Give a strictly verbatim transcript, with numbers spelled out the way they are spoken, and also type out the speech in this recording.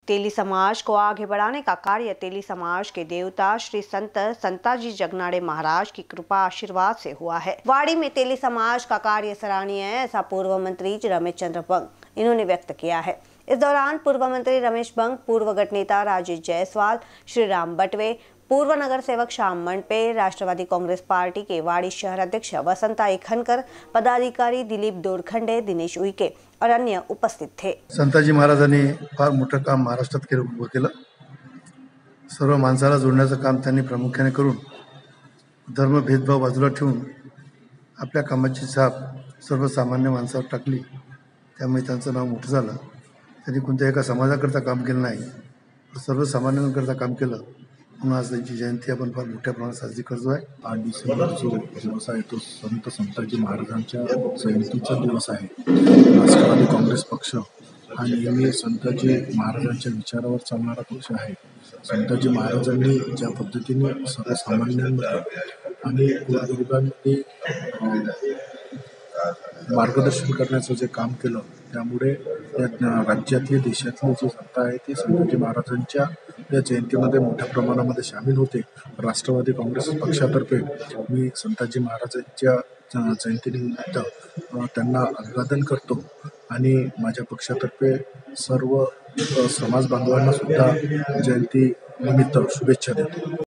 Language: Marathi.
तेली समाज को आगे बढ़ाने का कार्य तेली समाज के देवता श्री संत संताजी जगनाड़े महाराज की कृपा आशीर्वाद से हुआ है। वाड़ी में तेली समाज का कार्य सराहनीय है, ऐसा पूर्व मंत्री रमेश चंद्र बंग इन्होंने व्यक्त किया है। इस दौरान पूर्व मंत्री रमेश बंग, पूर्व गट नेता राजेश जायसवाल, श्री राम बटवे, पूर्व नगर सेवक श्याम मंडपे, राष्ट्रवादी कांग्रेस पार्टी के वाड़ी शहर अध्यक्ष वसंताई खनकर, पदाधिकारी दिलीप दोरखंडे, दिनेश उईके और अन्य उपस्थित थे। संताजी महाराजांनी फार मोठं काम महाराष्ट्रात केलं। सर्व माणसाला जोडण्याचं काम त्यांनी प्रामुख्याने करून धर्म भेदभाव बाजूला ठेवून आपल्या कामाची छाप सर्वसामान्य माणसावर टाकली। त्यामुळे त्यांचं नाव मोठं झालं। त्यांनी कोणत्या एका समाजाकरता काम केलं नाही, तर सर्वसामान्यांकरता काम केलं। म्हणून आज त्यांची जयंती आपण फार मोठ्या प्रमाणात साजरी करतो आहे। आठ डिसेंबर जो दिवस आहे तो संत संताजी महाराजांच्या जयंतीचा दिवस आहे। राष्ट्रवादी काँग्रेस पक्ष हा नेहमी संताजी महाराजांच्या विचारावर चालणारा पक्ष आहे। संताजी महाराजांनी ज्या पद्धतीने सर्वसामान्यांमध्ये आणि गोरगरिबांमध्ये मार्गदर्शन करण्याचं जे काम केलं, त्यामुळे राज्यातली देशातली जी जनता आहे ती संताजी महाराजांच्या या जयंतीमध्ये मोठ्या प्रमाणामध्ये सामील होते। राष्ट्रवादी काँग्रेस पक्षातर्फे मी संताजी महाराजांच्या जयंतीनिमित्त त्यांना अभिवादन करतो आणि माझ्या पक्षातर्फे सर्व समाज बांधवांना सुद्धा जयंती निमित्त शुभेच्छा देतो।